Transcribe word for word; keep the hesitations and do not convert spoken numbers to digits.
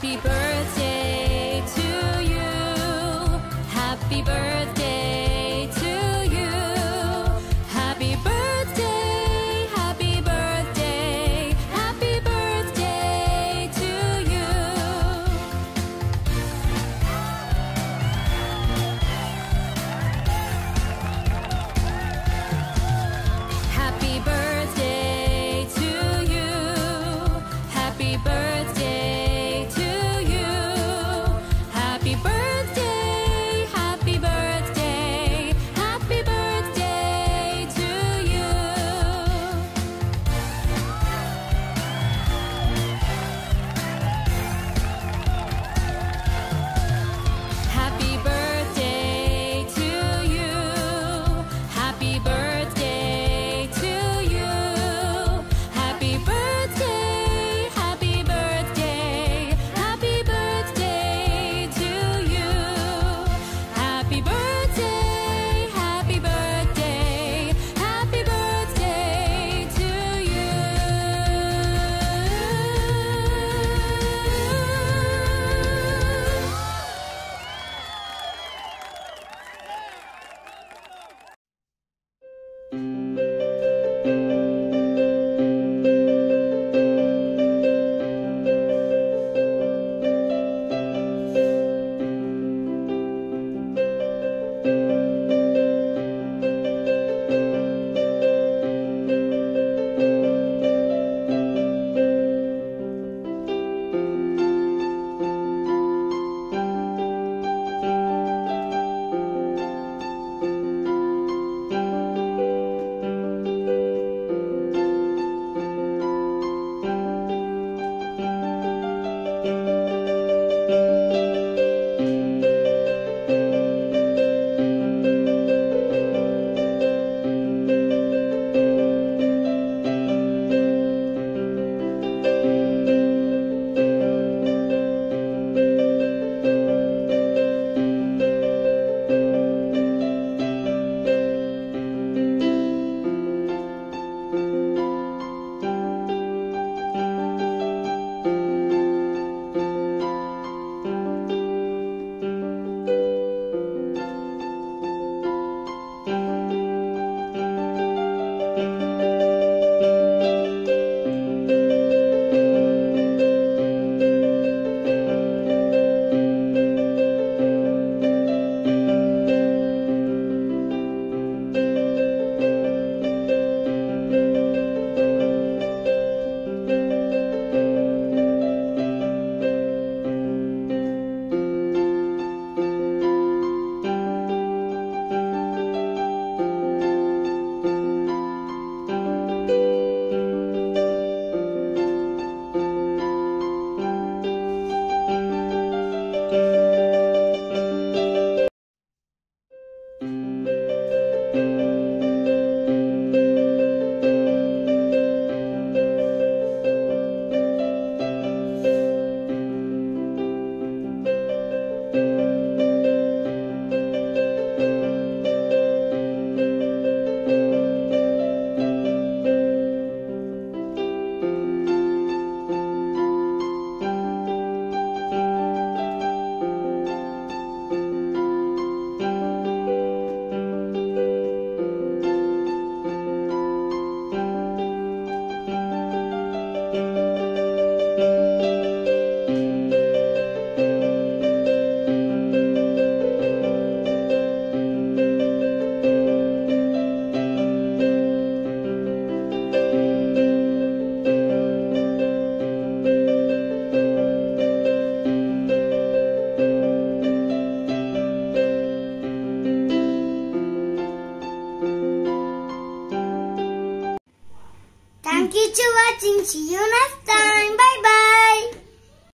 Happy birthday to you. Happy birthday to you. Happy birthday, happy birthday, happy birthday to you. Happy birthday to you. Happy birthday to you. Happy birthday, happy birthday, happy birthday to you. Happy birthday to you. Happy birthday to you. Happy birthday, happy birthday, happy birthday to you. Happy birthday, happy birthday, happy birthday to you. Thank you for watching. See you next